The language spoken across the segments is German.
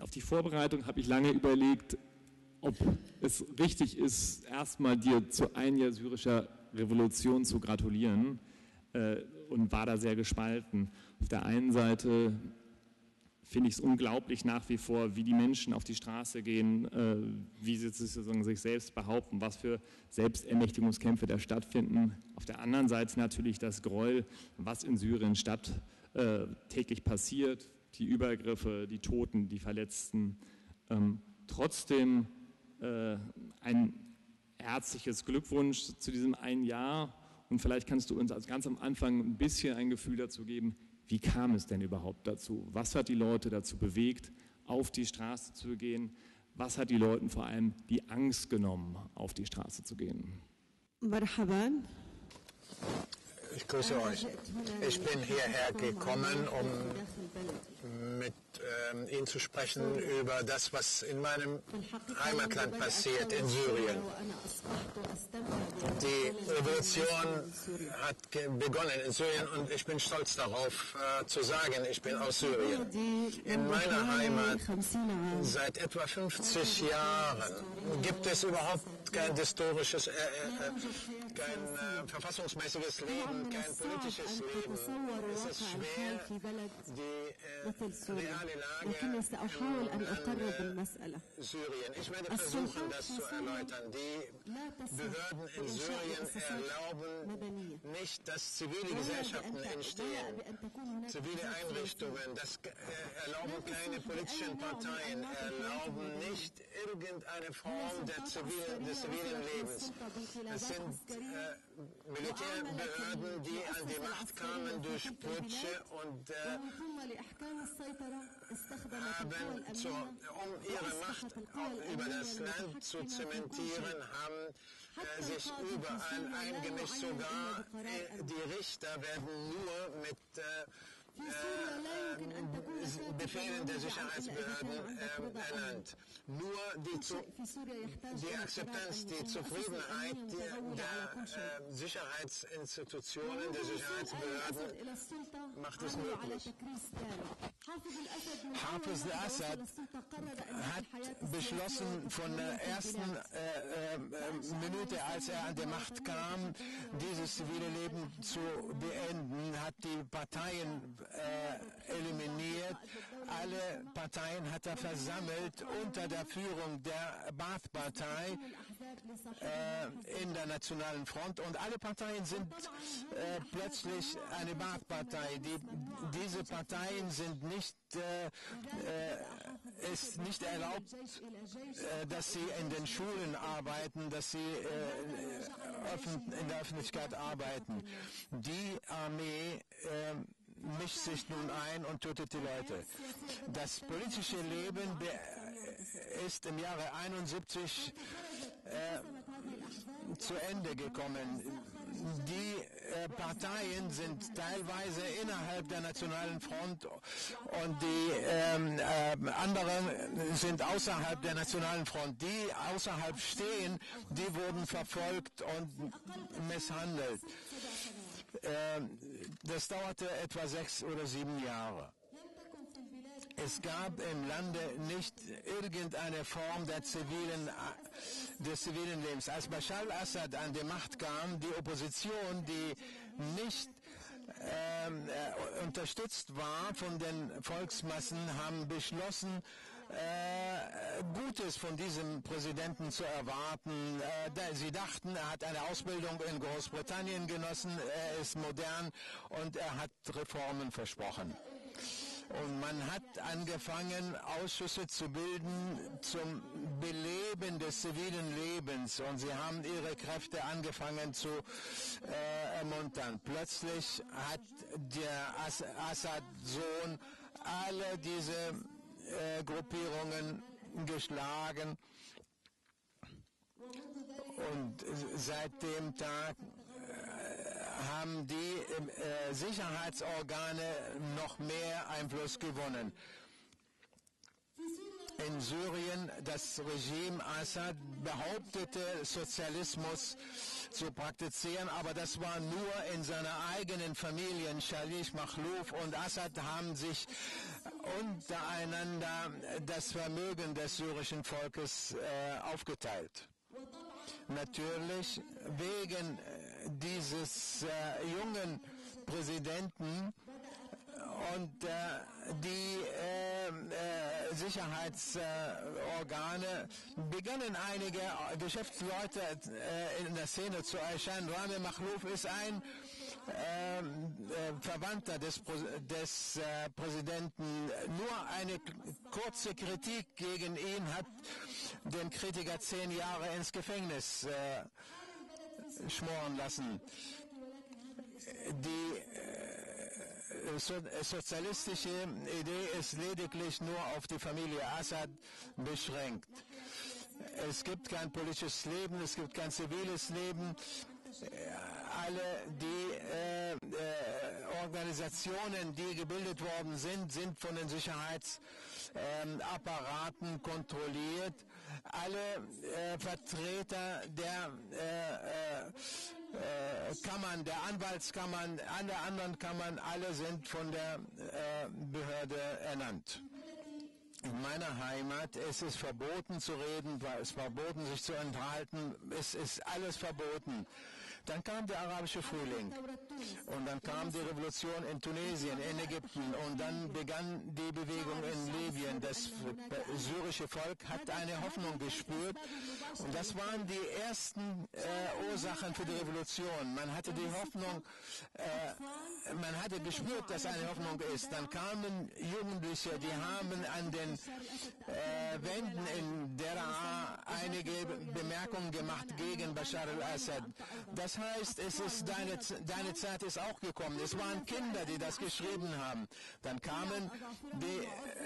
auf die Vorbereitung habe ich lange überlegt, ob es richtig ist, erstmal dir zu ein Jahr syrischer Revolution zu gratulieren, und war da sehr gespalten. Auf der einen Seite finde ich es unglaublich nach wie vor, wie die Menschen auf die Straße gehen, wie sie sozusagen sich selbst behaupten, was für Selbstermächtigungskämpfe da stattfinden. Auf der anderen Seite natürlich das Gräuel, was in Syrien täglich passiert, die Übergriffe, die Toten, die Verletzten. Trotzdem ein herzliches Glückwunsch zu diesem einen Jahr, und vielleicht kannst du uns als ganz am Anfang ein bisschen ein Gefühl dazu geben, wie kam es denn überhaupt dazu? Was hat die Leute dazu bewegt, auf die Straße zu gehen? Was hat die Leuten vor allem die Angst genommen, auf die Straße zu gehen? Marhaban. Ich grüße euch. Ich bin hierher gekommen, um mit Ihnen zu sprechen über das, was in meinem Heimatland passiert, in Syrien. Die Revolution hat begonnen in Syrien und ich bin stolz darauf zu sagen, ich bin aus Syrien. In meiner Heimat seit etwa 50 Jahren gibt es überhaupt kein historisches, kein verfassungsmäßiges Leben, kein politisches Leben. Es ist schwer, die reale Lage in Syrien. Ich werde versuchen, das zu erläutern. Die Behörden in Syrien erlauben nicht, dass zivile Gesellschaften entstehen, zivile Einrichtungen, erlauben keine politischen Parteien, erlauben nicht irgendeine Form des zivilen Lebens. Es sind Militärbehörden, die an die Macht kamen durch Putsche und um ihre Macht über das Land zu zementieren, haben sich überall eingemischt. Sogar die Richter werden nur mit Befehlen der Sicherheitsbehörden ernannt. Nur die Akzeptanz, die Zufriedenheit der Sicherheitsinstitutionen, der Sicherheitsbehörden macht es möglich. Hafiz al-Assad hat beschlossen, von der ersten Minute, als er an die Macht kam, dieses zivile Leben zu beenden, hat die Parteien eliminiert. Alle Parteien hat er versammelt unter der Führung der Baath-Partei in der Nationalen Front, und alle Parteien sind plötzlich eine Baath-Partei. Diese Parteien sind nicht ist nicht erlaubt, dass sie in den Schulen arbeiten, dass sie in der Öffentlichkeit arbeiten. Die Armee mischt sich nun ein und tötet die Leute. Das politische Leben ist im Jahre 71 zu Ende gekommen. Die Parteien sind teilweise innerhalb der Nationalen Front und die anderen sind außerhalb der Nationalen Front. Die außerhalb stehen, die wurden verfolgt und misshandelt. Das dauerte etwa 6 oder 7 Jahre. Es gab im Lande nicht irgendeine Form des zivilen Lebens. Als Bashar al-Assad an die Macht kam, die Opposition, die nicht unterstützt war von den Volksmassen, haben beschlossen, Gutes von diesem Präsidenten zu erwarten. Sie dachten, er hat eine Ausbildung in Großbritannien genossen, er ist modern und er hat Reformen versprochen. Und man hat angefangen, Ausschüsse zu bilden zum Beleben des zivilen Lebens. Und sie haben ihre Kräfte angefangen zu ermuntern. Plötzlich hat der Assad-Sohn alle diese Gruppierungen geschlagen. Und seit dem Tag haben die Sicherheitsorgane noch mehr Einfluss gewonnen. in Syrien. Das Regime Assad behauptete, Sozialismus zu praktizieren, aber das war nur in seiner eigenen Familie. Shalih, Makhlouf und Assad haben sich untereinander das Vermögen des syrischen Volkes aufgeteilt. Natürlich wegen dieses jungen Präsidenten und die Sicherheitsorgane begannen einige Geschäftsleute in der Szene zu erscheinen. Rami Makhlouf ist ein Verwandter des Präsidenten. Nur eine kurze Kritik gegen ihn hat den Kritiker 10 Jahre ins Gefängnis schmoren lassen. Die sozialistische Idee ist lediglich nur auf die Familie Assad beschränkt. Es gibt kein politisches Leben, es gibt kein ziviles Leben. Alle die Organisationen, die gebildet worden sind, sind von den Sicherheitsapparaten kontrolliert. Alle Vertreter der Kammern, der Anwaltskammern, an der anderen Kammern, alle sind von der Behörde ernannt. In meiner Heimat ist es verboten zu reden, es ist verboten sich zu enthalten, es ist alles verboten. Dann kam der arabische Frühling und dann kam die Revolution in Tunesien, in Ägypten und dann begann die Bewegung in Libyen. Das syrische Volk hat eine Hoffnung gespürt und das waren die ersten Ursachen für die Revolution. Man hatte die Hoffnung, man hatte gespürt, dass eine Hoffnung ist. Dann kamen Jugendliche, die haben an den Wänden in Deraa einige Bemerkungen gemacht gegen Bashar al-Assad. Das heißt, deine Zeit ist auch gekommen. Es waren Kinder, die das geschrieben haben. Dann kamen die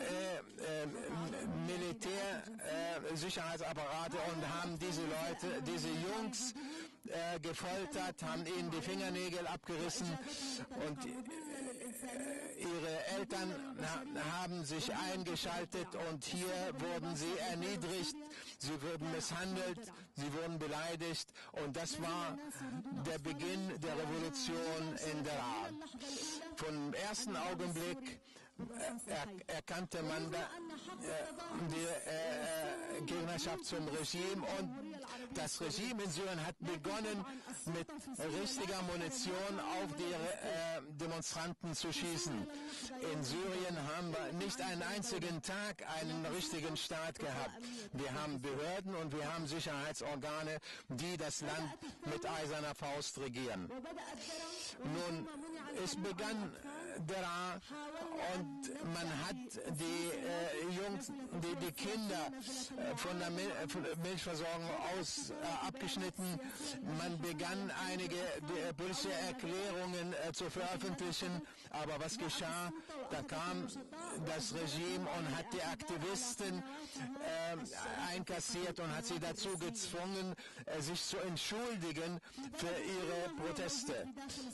Militärsicherheitsapparate und haben diese Leute, diese Jungs gefoltert, haben ihnen die Fingernägel abgerissen und ihre Eltern haben sich eingeschaltet und hier wurden sie erniedrigt, sie wurden misshandelt, sie wurden beleidigt und das war der Beginn der Revolution in Deraa. Vom ersten Augenblick erkannte man die Gegnerschaft zum Regime und das Regime in Syrien hat begonnen, mit richtiger Munition auf die Demonstranten zu schießen. In Syrien haben wir nicht einen einzigen Tag einen richtigen Staat gehabt. Wir haben Behörden und wir haben Sicherheitsorgane, die das Land mit eiserner Faust regieren. Nun, es begann Deraa und man hat die Kinder von der Milchversorgung aus abgeschnitten. Man begann einige politische Erklärungen zu veröffentlichen, aber was geschah? Da kam das Regime und hat die Aktivisten einkassiert und hat sie dazu gezwungen, sich zu entschuldigen für ihre Proteste.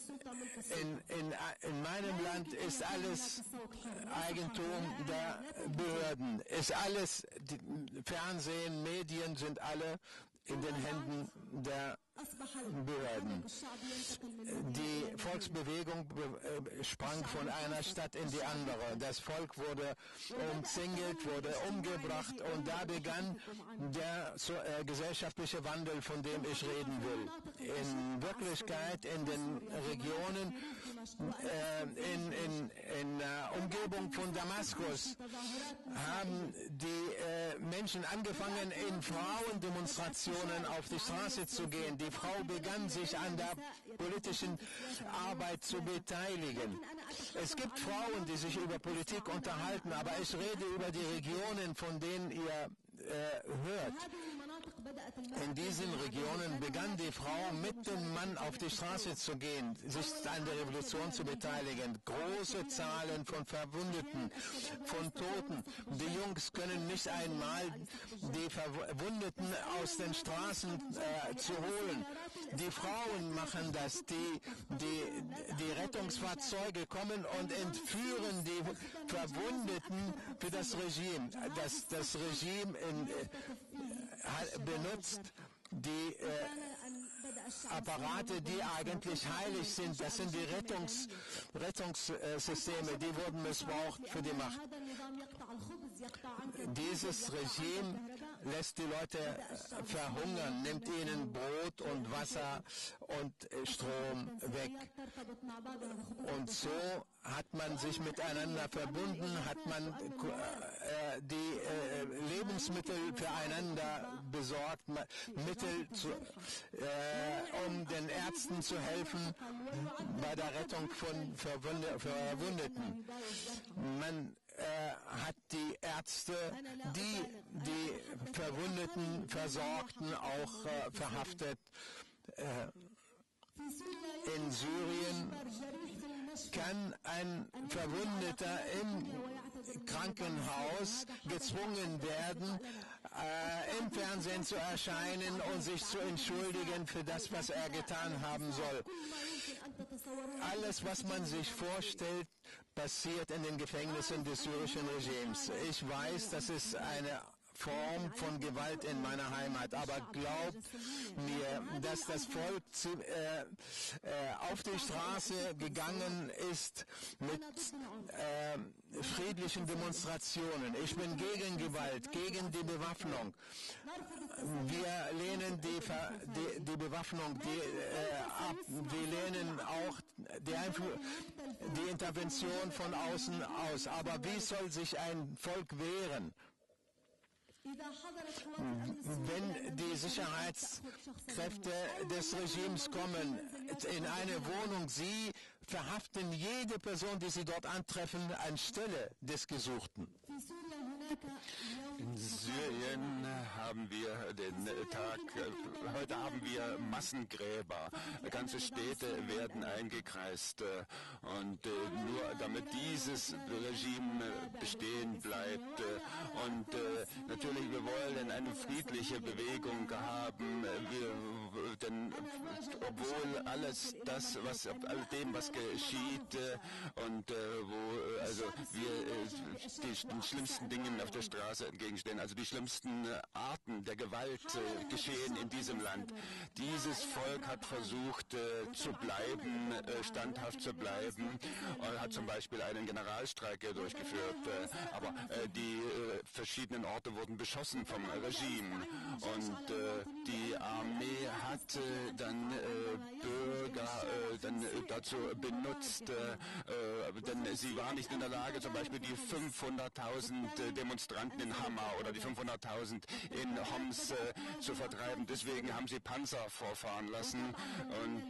In meinem Land ist alles Eigentum der Behörden. Ist alles, Fernsehen, Medien sind alle in den Händen der Behörden. Die Volksbewegung sprang von einer Stadt in die andere. Das Volk wurde umzingelt, wurde umgebracht und da begann der gesellschaftliche Wandel, von dem ich reden will. In Wirklichkeit, in den Regionen, in der Umgebung von Damaskus haben die Menschen angefangen, in Frauendemonstrationen auf die Straße zu gehen. Die Frau begann sich an der politischen Arbeit zu beteiligen. Es gibt Frauen, die sich über Politik unterhalten, aber ich rede über die Regionen, von denen ihr hört. In diesen Regionen begann die Frau mit dem Mann auf die Straße zu gehen, sich an der Revolution zu beteiligen. Große Zahlen von Verwundeten, von Toten. Die Jungs können nicht einmal die Verwundeten aus den Straßen zu holen. Die Frauen machen das. Die Rettungsfahrzeuge kommen und entführen die Verwundeten für das Regime. Das Regime benutzt die Apparate, die eigentlich heilig sind. Das sind die Rettungssysteme, die wurden missbraucht für die Macht. Dieses Regime lässt die Leute verhungern, nimmt ihnen Brot und Wasser und Strom weg. Und so hat man sich miteinander verbunden, hat man die Lebensmittel füreinander besorgt, um den Ärzten zu helfen bei der Rettung von Verwundeten. Man hat die Ärzte, die Verwundeten versorgten, auch verhaftet. In Syrien kann ein Verwundeter im Krankenhaus gezwungen werden, im Fernsehen zu erscheinen und sich zu entschuldigen für das, was er getan haben soll. Alles, was man sich vorstellt, passiert in den Gefängnissen des syrischen Regimes. Ich weiß, das ist eine Form von Gewalt in meiner Heimat, aber glaubt mir, dass das Volk auf die Straße gegangen ist mit friedlichen Demonstrationen. Ich bin gegen Gewalt, gegen die Bewaffnung. Wir lehnen die Bewaffnung ab. Wir lehnen auch die Intervention von außen aus. Aber wie soll sich ein Volk wehren? Wenn die Sicherheitskräfte des Regimes kommen in eine Wohnung, sie verhaften jede Person, die sie dort antreffen, anstelle des Gesuchten. In Syrien haben wir heute haben wir Massengräber. Ganze Städte werden eingekreist. Und nur damit dieses Regime bestehen bleibt. Und natürlich, wir wollen eine friedliche Bewegung haben. Denn obwohl alles das, all dem, was geschieht und wo also wir den schlimmsten Dingen auf der Straße entgegenstehen, also die schlimmsten Arten der Gewalt geschehen in diesem Land. Dieses Volk hat versucht zu bleiben, standhaft zu bleiben, und hat zum Beispiel einen Generalstreik durchgeführt, aber die verschiedenen Orte wurden beschossen vom Regime und die Armee hat dann Bürger dazu benutzt, denn sie war nicht in der Lage, zum Beispiel die 500.000 Demonstranten in Hama oder die 500.000 in Homs zu vertreiben. Deswegen haben sie Panzer vorfahren lassen und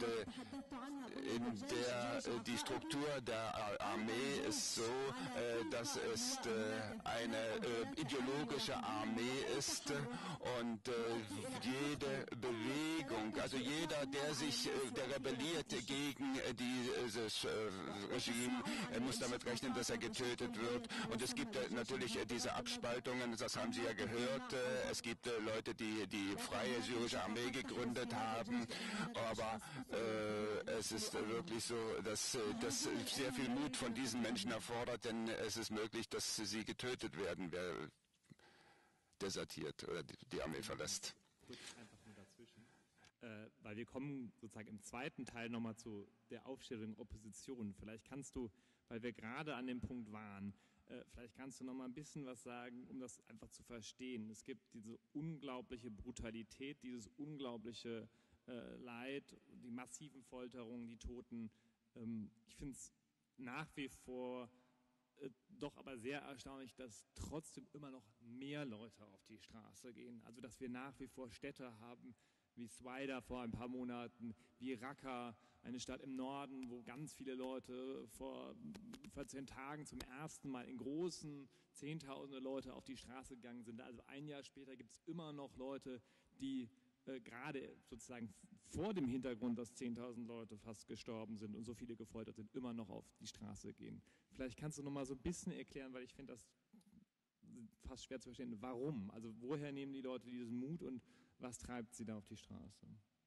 die Struktur der Armee ist so, dass es eine ideologische Armee ist und jede Bewegung, also jeder, der rebelliert gegen dieses Regime, muss damit rechnen, dass er getötet wird. Und es gibt natürlich diese Abspaltungen, das haben Sie ja gehört. Es gibt Leute, die die Freie Syrische Armee gegründet haben, aber es ist wirklich so, dass das sehr viel Mut von diesen Menschen erfordert, denn es ist möglich, dass sie getötet werden, wer desertiert oder die Armee verlässt. Einfach nur dazwischen. Weil wir kommen sozusagen im zweiten Teil nochmal zu der Aufstellung Opposition. Vielleicht kannst du, weil wir gerade an dem Punkt waren, vielleicht kannst du nochmal ein bisschen was sagen, um das einfach zu verstehen. Es gibt diese unglaubliche Brutalität, dieses unglaubliche Leid, die massiven Folterungen, die Toten. Ich finde es nach wie vor doch aber sehr erstaunlich, dass trotzdem immer noch mehr Leute auf die Straße gehen. Also dass wir nach wie vor Städte haben, wie Swaida vor ein paar Monaten, wie Raqqa, eine Stadt im Norden, wo ganz viele Leute vor 14 Tagen zum ersten Mal in großen Zehntausende Leute auf die Straße gegangen sind. Also ein Jahr später gibt es immer noch Leute, die gerade sozusagen vor dem Hintergrund, dass 10.000 Leute fast gestorben sind und so viele gefoltert sind, immer noch auf die Straße gehen. Vielleicht kannst du noch mal so ein bisschen erklären, weil ich finde das fast schwer zu verstehen, warum? Also woher nehmen die Leute diesen Mut und was treibt sie da auf die Straße?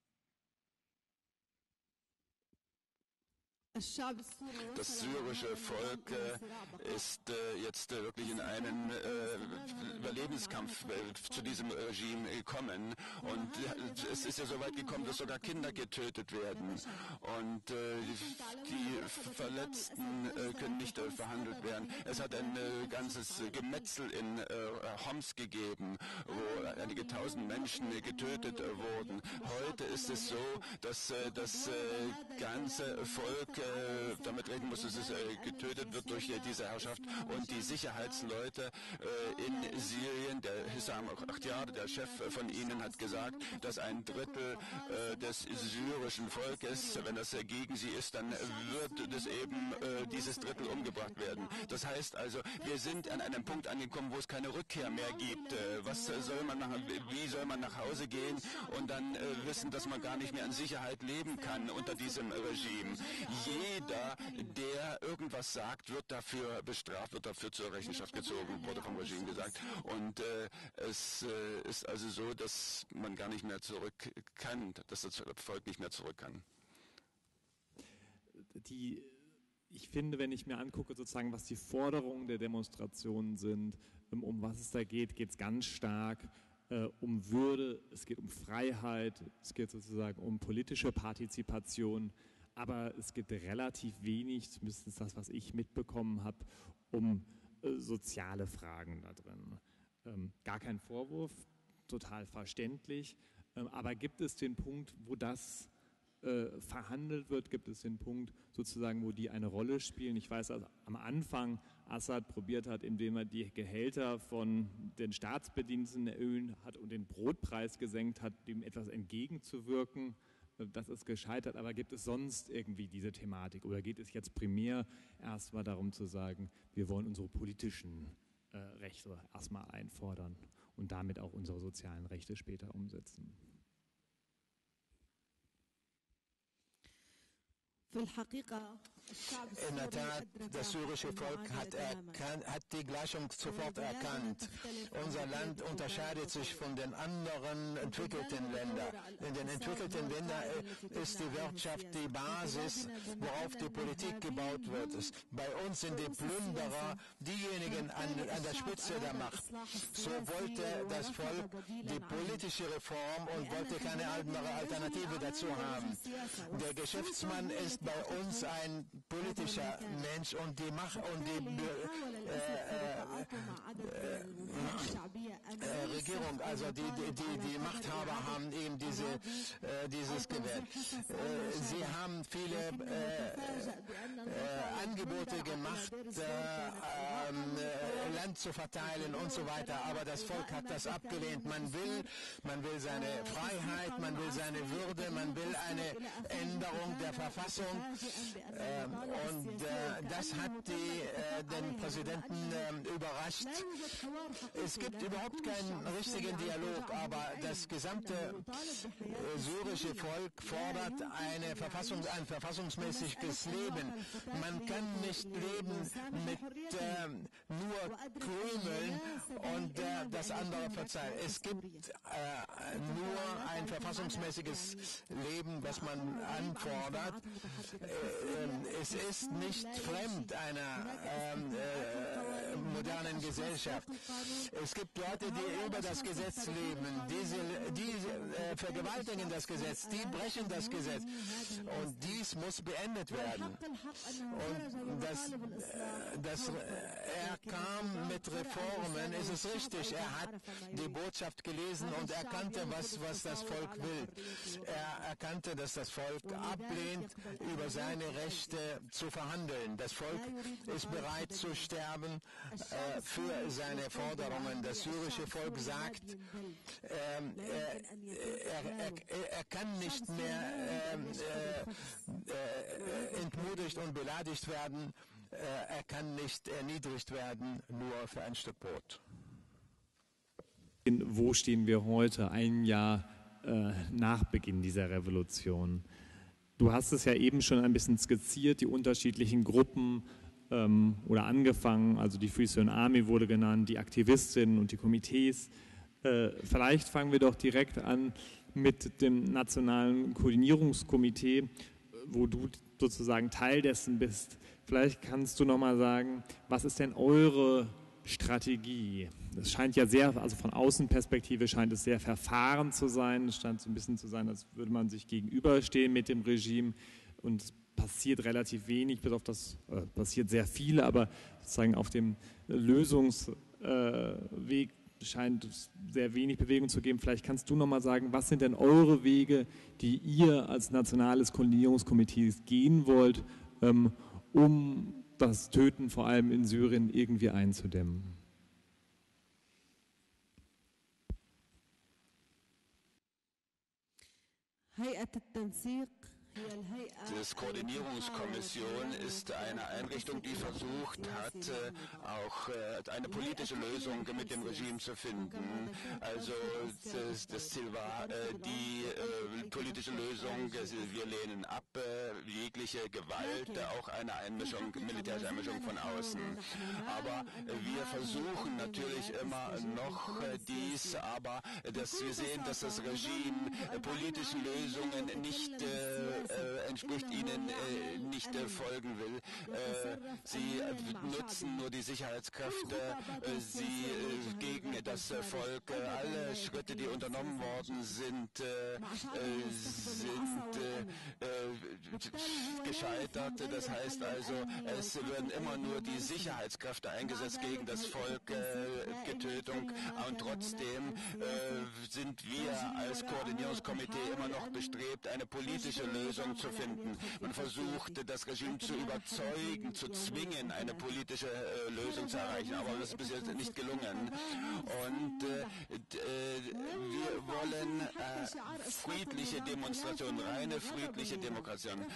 Das syrische Volk ist jetzt wirklich in einen Überlebenskampf zu diesem Regime gekommen. Und es ist ja so weit gekommen, dass sogar Kinder getötet werden. Und die Verletzten können nicht verhandelt werden. Es hat ein ganzes Gemetzel in Homs gegeben, wo einige tausend Menschen getötet wurden. Heute ist es so, dass das ganze Volk damit reden muss, dass es getötet wird durch diese Herrschaft und die Sicherheitsleute in Syrien. Der Hissam Akhtiar, der Chef von ihnen, hat gesagt, dass ein Drittel des syrischen Volkes, wenn das gegen sie ist, dann wird es eben dieses Drittel umgebracht werden. Das heißt also, wir sind an einem Punkt angekommen, wo es keine Rückkehr mehr gibt. Wie soll man nach Hause gehen und dann wissen, dass man gar nicht mehr in Sicherheit leben kann unter diesem Regime? Jeder, der irgendwas sagt, wird dafür bestraft, wird dafür zur Rechenschaft gezogen, wurde vom Regime gesagt. Und es ist also so, dass man gar nicht mehr zurück kann, dass das Volk nicht mehr zurück kann. Ich finde, wenn ich mir angucke, sozusagen, was die Forderungen der Demonstrationen sind, um was es da geht, geht es ganz stark um Würde, es geht um Freiheit, es geht sozusagen um politische Partizipation. Aber es gibt relativ wenig, zumindest das, was ich mitbekommen habe, um soziale Fragen da drin. Gar kein Vorwurf, total verständlich. Aber gibt es den Punkt, wo das verhandelt wird? Gibt es den Punkt, sozusagen, wo die eine Rolle spielen? Ich weiß, dass am Anfang Assad probiert hat, indem er die Gehälter von den Staatsbediensteten erhöht hat und den Brotpreis gesenkt hat, dem etwas entgegenzuwirken. Das ist gescheitert, aber gibt es sonst irgendwie diese Thematik oder geht es jetzt primär erstmal darum zu sagen, wir wollen unsere politischen Rechte erstmal einfordern und damit auch unsere sozialen Rechte später umsetzen? In der Tat, das syrische Volk hat die Gleichung sofort erkannt. Unser Land unterscheidet sich von den anderen entwickelten Ländern. In den entwickelten Ländern ist die Wirtschaft die Basis, worauf die Politik gebaut wird. Bei uns sind die Plünderer diejenigen an der Spitze der Macht. So wollte das Volk die politische Reform und wollte keine andere Alternative dazu haben. Der Geschäftsmann ist bei uns ein politischer Mensch und die Macht und die Regierung, also die Machthaber haben eben dieses gewählt. Sie haben viele Angebote gemacht, Land zu verteilen und so weiter, aber das Volk hat das abgelehnt. Man will seine Freiheit, man will seine Würde, man will eine Änderung der Verfassung. Und das hat den Präsidenten überrascht. Es gibt überhaupt keinen richtigen Dialog, aber das gesamte syrische Volk fordert ein verfassungsmäßiges Leben. Man kann nicht leben mit nur Krümeln und das andere verzeihen. Es gibt nur ein verfassungsmäßiges Leben, das man anfordert. Es ist nicht fremd einer modernen Gesellschaft. Es gibt Leute, die über das Gesetz leben. Die vergewaltigen das Gesetz, die brechen das Gesetz. Und dies muss beendet werden. Und er kam mit Reformen, ist es richtig. Er hat die Botschaft gelesen und erkannte, was das Volk will. Er erkannte, dass das Volk ablehnt, über seine Rechte zu verhandeln. Das Volk ist bereit zu sterben für seine Forderungen. Das syrische Volk sagt, er kann nicht mehr entmutigt und beleidigt werden. Er kann nicht erniedrigt werden, nur für ein Stück Brot. Wo stehen wir heute, ein Jahr nach Beginn dieser Revolution? Du hast es ja eben schon ein bisschen skizziert, die unterschiedlichen Gruppen oder angefangen, also die Free Syrian Army wurde genannt, die Aktivistinnen und die Komitees. Vielleicht fangen wir doch direkt an mit dem Nationalen Koordinierungskomitee, wo du sozusagen Teil dessen bist. Vielleicht kannst du nochmal sagen, was ist denn eure Strategie? Es scheint ja sehr, also von Außenperspektive scheint es sehr verfahren zu sein. Es scheint so ein bisschen zu sein, als würde man sich gegenüberstehen mit dem Regime und es passiert relativ wenig, bis auf das passiert sehr viel, aber sozusagen auf dem Lösungsweg scheint es sehr wenig Bewegung zu geben. Vielleicht kannst du nochmal sagen, was sind denn eure Wege, die ihr als Nationales Koordinierungskomitee gehen wollt, um das Töten vor allem in Syrien irgendwie einzudämmen? Die Koordinierungskommission ist eine Einrichtung, die versucht hat, auch eine politische Lösung mit dem Regime zu finden. Also das Ziel war die politische Lösung. Wir lehnen ab jegliche Gewalt, auch eine Einmischung, militärische Einmischung von außen. Aber wir versuchen natürlich immer noch dies, aber wir sehen, dass das Regime politischen Lösungen nicht entspricht, ihnen nicht folgen will. Sie nutzen nur die Sicherheitskräfte, sie gegen das Volk. Alle Schritte, die unternommen worden sind gescheitert. Das heißt also, es werden immer nur die Sicherheitskräfte eingesetzt gegen das Volk, Getötung. Und trotzdem sind wir als Koordinierungskomitee immer noch bestrebt, eine politische Lösung zu finden. Man versucht, das Regime zu überzeugen, zu zwingen, eine politische Lösung zu erreichen, aber das ist bis jetzt nicht gelungen. Und wir wollen friedliche Demonstrationen, reine friedliche Demonstrationen.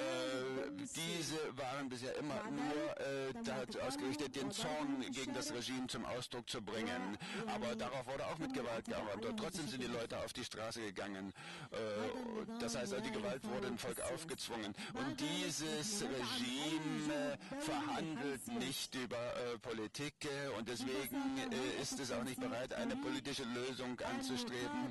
Diese waren bisher immer nur dazu ausgerichtet, den Zorn gegen das Regime zum Ausdruck zu bringen. Aber darauf wurde auch mit Gewalt gearbeitet. Trotzdem sind die Leute auf die Straße gegangen. Das heißt, die Gewalt wurde dem Volk aufgezwungen. Und dieses Regime verhandelt nicht über Politik und deswegen ist es auch nicht bereit, eine politische Lösung anzustreben.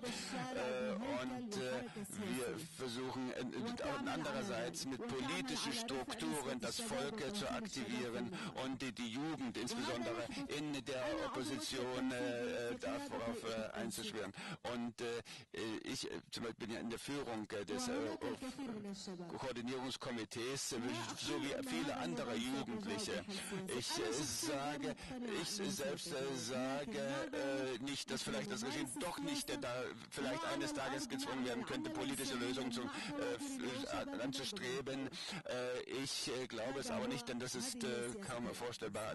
Und wir versuchen andererseits mit politischen Strukturen das Volk zu aktivieren und die Jugend insbesondere in der Opposition darauf einzuschwören. Und ich zum Beispiel bin ja in der Führung des Koordinierungskomitees, so wie viele andere Jugendliche. Ich selbst sage nicht, dass vielleicht das Regime doch nicht da vielleicht eines Tages gezwungen werden könnte, politische Lösungen anzustreben. Ich glaube es aber nicht, denn das ist kaum vorstellbar.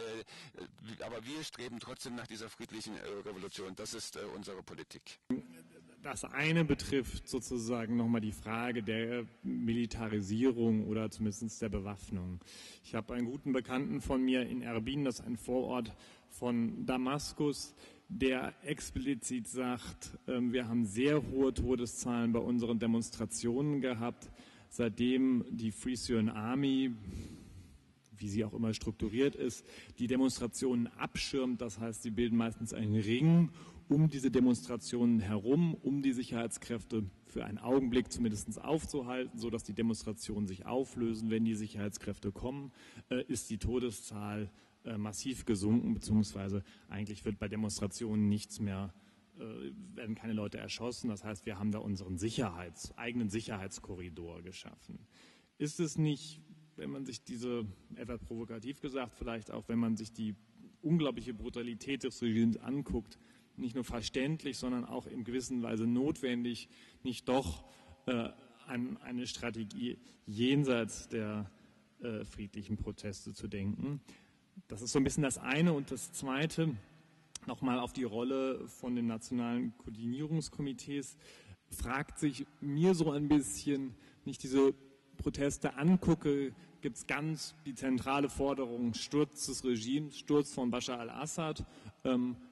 Aber wir streben trotzdem nach dieser friedlichen Revolution. Das ist unsere Politik. Das eine betrifft sozusagen nochmal die Frage der Militarisierung oder zumindest der Bewaffnung. Ich habe einen guten Bekannten von mir in Erbil, das ist ein Vorort von Damaskus, der explizit sagt, wir haben sehr hohe Todeszahlen bei unseren Demonstrationen gehabt, seitdem die Free Syrian Army, wie sie auch immer strukturiert ist, die Demonstrationen abschirmt. Das heißt, sie bilden meistens einen Ring um diese Demonstrationen herum, um die Sicherheitskräfte für einen Augenblick zumindest aufzuhalten, sodass die Demonstrationen sich auflösen. Wenn die Sicherheitskräfte kommen, ist die Todeszahl massiv gesunken, beziehungsweise eigentlich wird bei Demonstrationen nichts mehr, werden keine Leute erschossen. Das heißt, wir haben da unseren eigenen Sicherheitskorridor geschaffen. Ist es nicht, wenn man sich diese, etwas provokativ gesagt, vielleicht auch, wenn man sich die unglaubliche Brutalität des Regimes anguckt, nicht nur verständlich, sondern auch in gewisser Weise notwendig, nicht doch an eine Strategie jenseits der friedlichen Proteste zu denken? Das ist so ein bisschen das eine. Und das zweite, nochmal auf die Rolle von den nationalen Koordinierungskomitees, fragt sich mir so ein bisschen, wenn ich diese Proteste angucke, gibt es ganz die zentrale Forderung, Sturz des Regimes, Sturz von Bashar al-Assad.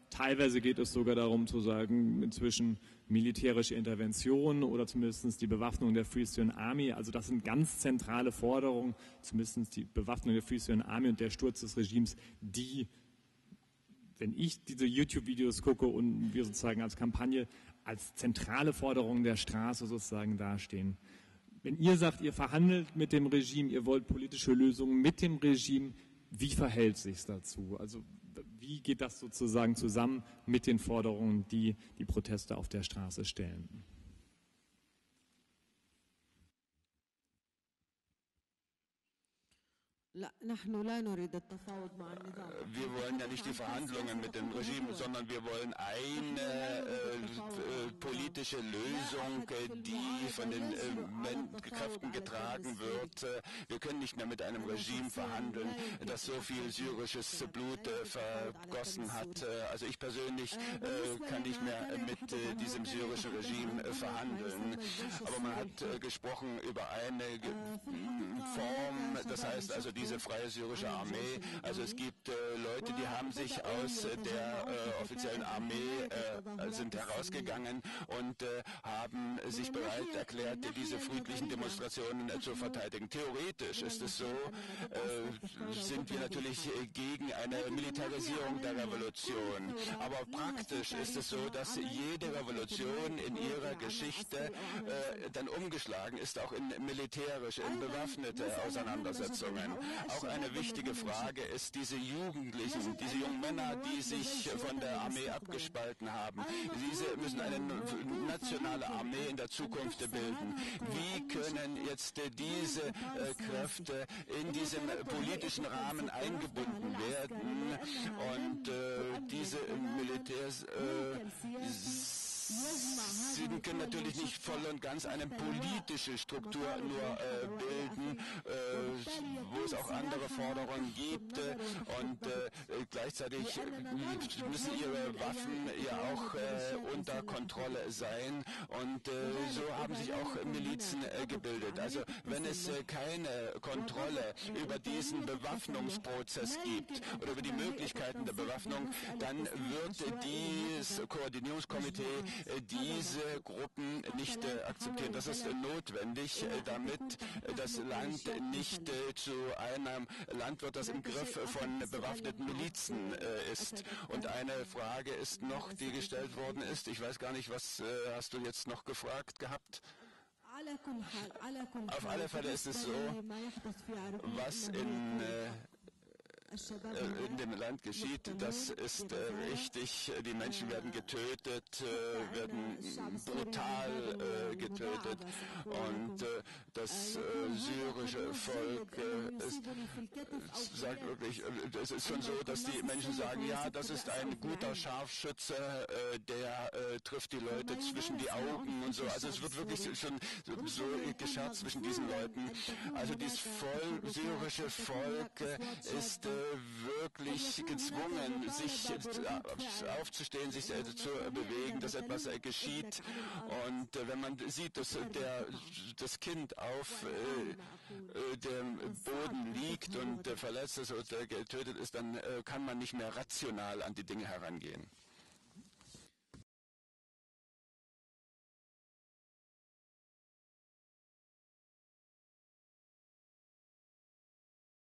Teilweise geht es sogar darum zu sagen, inzwischen militärische Intervention oder zumindest die Bewaffnung der Free Syrian Army. Also das sind ganz zentrale Forderungen, zumindest die Bewaffnung der Free Syrian Army und der Sturz des Regimes, die, wenn ich diese YouTube-Videos gucke und wir sozusagen als Kampagne als zentrale Forderungen der Straße sozusagen dastehen. Wenn ihr sagt, ihr verhandelt mit dem Regime, ihr wollt politische Lösungen mit dem Regime, wie verhält sich dazu? Also wie geht das sozusagen zusammen mit den Forderungen, die die Proteste auf der Straße stellen? Wir wollen ja nicht die Verhandlungen mit dem Regime, sondern wir wollen eine politische Lösung, die von den Kräften getragen wird. Wir können nicht mehr mit einem Regime verhandeln, das so viel syrisches Blut vergossen hat. Also ich persönlich kann nicht mehr mit diesem syrischen Regime verhandeln. Aber man hat gesprochen über eine Form, das heißt also diese freie syrische Armee. Also es gibt Leute, die haben sich aus der offiziellen Armee sind herausgegangen und haben sich bereit erklärt, diese friedlichen Demonstrationen zu verteidigen. Theoretisch ist es so, sind wir natürlich gegen eine Militarisierung der Revolution. Aber praktisch ist es so, dass jede Revolution in ihrer Geschichte dann umgeschlagen ist, auch in militärische, in bewaffnete Auseinandersetzungen. Auch eine wichtige Frage ist diese Jugendlichen, diese jungen Männer, die sich von der Armee abgespalten haben. Diese müssen eine nationale Armee in der Zukunft bilden. Wie können jetzt diese Kräfte in diesem politischen Rahmen eingebunden werden? Und diese Militärs Sie können natürlich nicht voll und ganz eine politische Struktur nur bilden, wo es auch andere Forderungen gibt und gleichzeitig müssen ihre Waffen ja auch unter Kontrolle sein und so haben sich auch Milizen gebildet. Also wenn es keine Kontrolle über diesen Bewaffnungsprozess gibt oder über die Möglichkeiten der Bewaffnung, dann wird dieses Koordinierungskomitee diese Gruppen nicht akzeptieren. Das ist notwendig, damit das Land nicht zu einem Land wird, das im Griff von bewaffneten Milizen ist. Und eine Frage ist noch, die gestellt worden ist. Ich weiß gar nicht, was hast du jetzt noch gefragt gehabt? Auf alle Fälle ist es so, was in dem Land geschieht, das ist richtig. Die Menschen werden getötet, werden brutal getötet und das syrische Volk sagt wirklich, es ist schon so, dass die Menschen sagen, ja, das ist ein guter Scharfschütze, der trifft die Leute zwischen die Augen und so. Also es wird wirklich schon so gescherzt zwischen diesen Leuten. Also dieses syrische Volk ist wirklich gezwungen, sich aufzustehen, sich zu bewegen, dass etwas geschieht. Und wenn man sieht, dass das Kind auf dem Boden liegt und verletzt ist oder getötet ist, dann kann man nicht mehr rational an die Dinge herangehen.